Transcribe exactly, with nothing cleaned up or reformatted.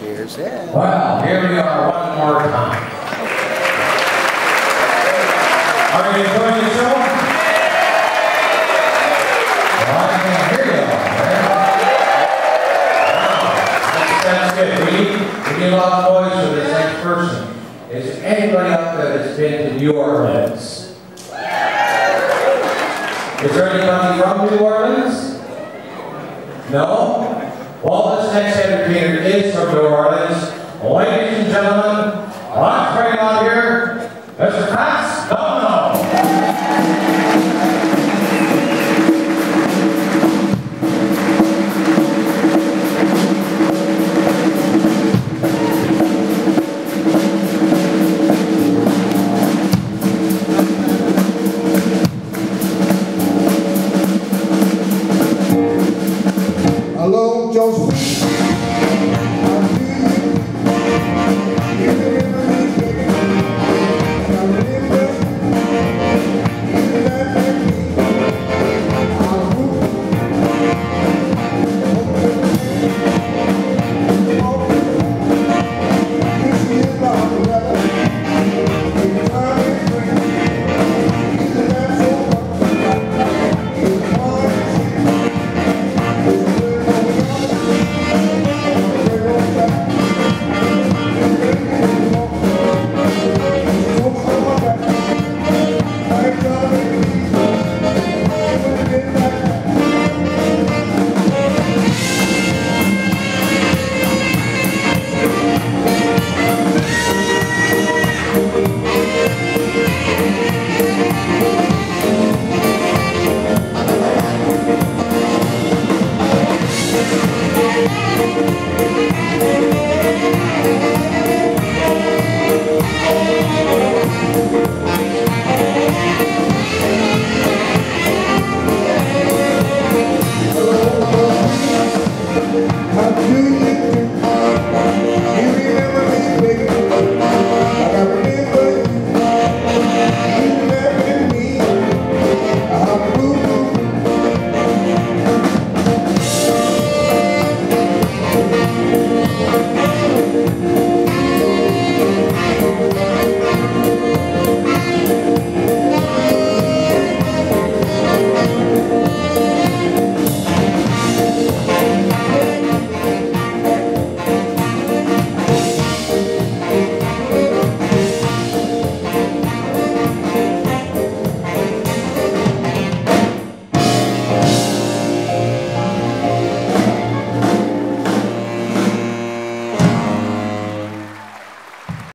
Cheers, yeah. Well, here we are one more time. Are you enjoying the show? Well, I can't hear you all, man. Wow, that's good. We need, we need a lot of noise for this next person. Is anybody out there that's been to New Orleans? Is there anybody from New Orleans? No? Well, this next entertainer is